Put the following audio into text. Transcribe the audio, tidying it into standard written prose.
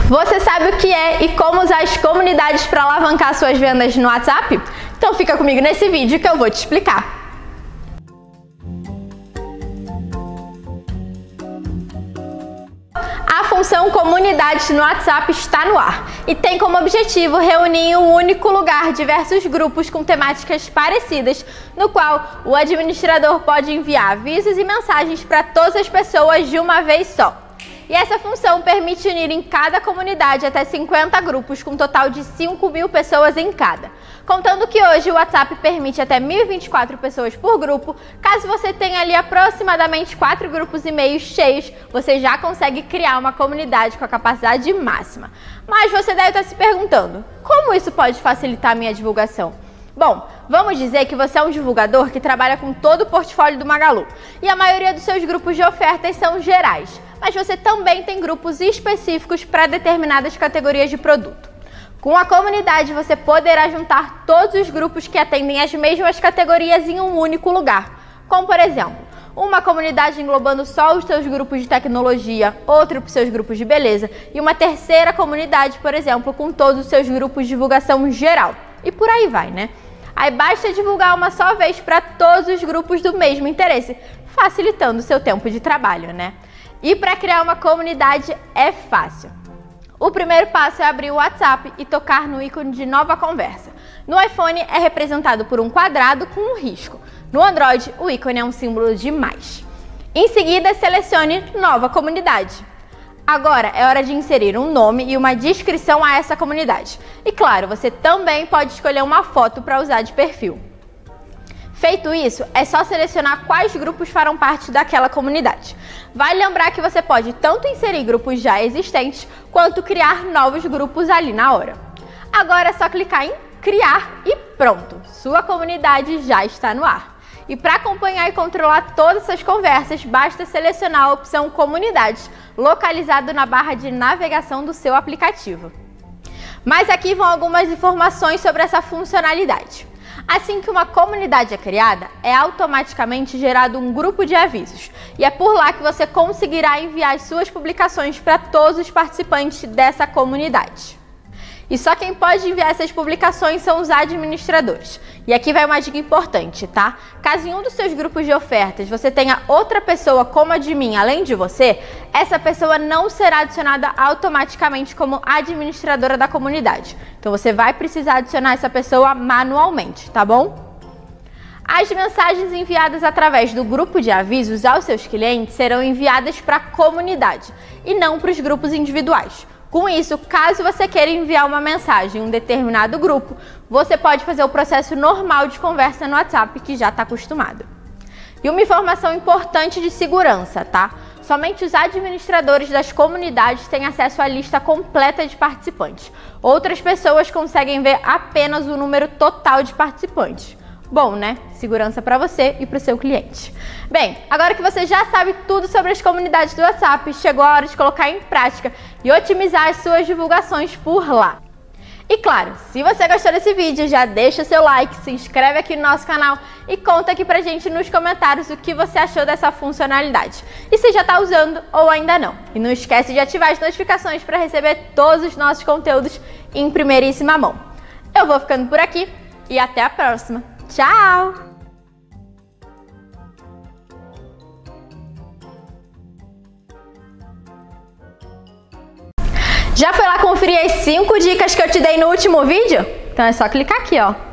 Você sabe o que é e como usar as comunidades para alavancar suas vendas no WhatsApp? Então fica comigo nesse vídeo que eu vou te explicar. A função Comunidades no WhatsApp está no ar e tem como objetivo reunir em um único lugar diversos grupos com temáticas parecidas, no qual o administrador pode enviar avisos e mensagens para todas as pessoas de uma vez só. E essa função permite unir em cada comunidade até 50 grupos, com um total de 5.000 pessoas em cada. Contando que hoje o WhatsApp permite até 1.024 pessoas por grupo, caso você tenha ali aproximadamente 4 grupos e meio cheios, você já consegue criar uma comunidade com a capacidade máxima. Mas você deve estar se perguntando, como isso pode facilitar a minha divulgação? Bom, vamos dizer que você é um divulgador que trabalha com todo o portfólio do Magalu e a maioria dos seus grupos de ofertas são gerais, mas você também tem grupos específicos para determinadas categorias de produto. Com a comunidade, você poderá juntar todos os grupos que atendem as mesmas categorias em um único lugar, como por exemplo, uma comunidade englobando só os seus grupos de tecnologia, outra para os seus grupos de beleza e uma terceira comunidade, por exemplo, com todos os seus grupos de divulgação geral. E por aí vai, né? Aí basta divulgar uma só vez para todos os grupos do mesmo interesse, facilitando o seu tempo de trabalho, né? E para criar uma comunidade é fácil. O primeiro passo é abrir o WhatsApp e tocar no ícone de nova conversa. No iPhone é representado por um quadrado com um risco. No Android, o ícone é um símbolo de mais. Em seguida, selecione nova comunidade. Agora é hora de inserir um nome e uma descrição a essa comunidade. E claro, você também pode escolher uma foto para usar de perfil. Feito isso, é só selecionar quais grupos farão parte daquela comunidade. Vale lembrar que você pode tanto inserir grupos já existentes, quanto criar novos grupos ali na hora. Agora é só clicar em criar e pronto, sua comunidade já está no ar. E para acompanhar e controlar todas essas conversas, basta selecionar a opção Comunidades, localizado na barra de navegação do seu aplicativo. Mas aqui vão algumas informações sobre essa funcionalidade. Assim que uma comunidade é criada, é automaticamente gerado um grupo de avisos. E é por lá que você conseguirá enviar as suas publicações para todos os participantes dessa comunidade. E só quem pode enviar essas publicações são os administradores. E aqui vai uma dica importante, tá? Caso em um dos seus grupos de ofertas você tenha outra pessoa como admin além de você, essa pessoa não será adicionada automaticamente como administradora da comunidade. Então você vai precisar adicionar essa pessoa manualmente, tá bom? As mensagens enviadas através do grupo de avisos aos seus clientes serão enviadas para a comunidade e não para os grupos individuais. Com isso, caso você queira enviar uma mensagem em um determinado grupo, você pode fazer o processo normal de conversa no WhatsApp que já está acostumado. E uma informação importante de segurança, tá? Somente os administradores das comunidades têm acesso à lista completa de participantes. Outras pessoas conseguem ver apenas o número total de participantes. Bom, né? Segurança para você e para o seu cliente. Bem, agora que você já sabe tudo sobre as comunidades do WhatsApp, chegou a hora de colocar em prática e otimizar as suas divulgações por lá. E claro, se você gostou desse vídeo, já deixa seu like, se inscreve aqui no nosso canal e conta aqui pra gente nos comentários o que você achou dessa funcionalidade. E se já está usando ou ainda não. E não esquece de ativar as notificações para receber todos os nossos conteúdos em primeiríssima mão. Eu vou ficando por aqui e até a próxima. Tchau! Já foi lá conferir as 5 dicas que eu te dei no último vídeo? Então é só clicar aqui, ó.